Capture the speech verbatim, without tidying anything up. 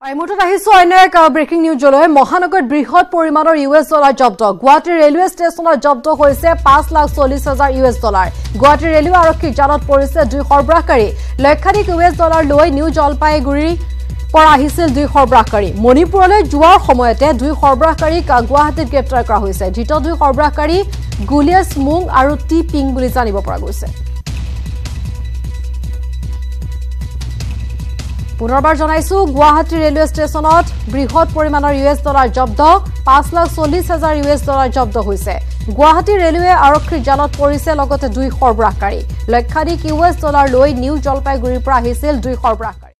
আইমুঠত আহিছো অন্য এক ব্ৰেকিং নিউজলৈ মহানগৰত বৃহৎ পৰিমাণৰ ইউএছ ডলাৰ জব্দ গুৱাহাটী ৰেলৱে ষ্টেচনত জব্দ হৈছে পাঁচ লাখ চল্লিশ হাজাৰ ইউএছ ডলাৰ গুৱাহাটী ৰেলৱে আৰক্ষীৰ জালত পৰিছে দুই সৰবৰাহকাৰী লক্ষাধিক ইউএছ ডলাৰ লৈ নিউ জলপাইগুৰিৰ পৰা আহিছিল দুই সৰবৰাহকাৰী মণিপুৰলৈ যোৱাৰ সময়তে দুই সৰবৰাহকাৰীক গুৱাহাটীত গ্ৰেপ্তাৰ কৰা হৈছে ধৃত দুই সৰবৰাহকাৰী গুলিয়াছ মুং আৰু টি পিং বুলি জানিব পৰা গৈছে পুনৰবাৰ জনাইছো গুৱাহাটী ৰেলৱে ষ্টেচনত বৃহৎ পৰিমাণৰ ইউএছ ডলাৰ জব্দ পাঁচ লাখ চল্লিশ হাজাৰ ইউএছ ডলাৰ জব্দ হৈছে গুৱাহাটী ৰেলৱে আৰক্ষীৰ জালত পৰিছে লগতে দুই সৰবৰাহকাৰী লক্ষাধিক ইউএছ ডলাৰ লৈ নিউ জলপাইগুৰিৰ পৰা আহিছিল দুই সৰবৰাহকাৰী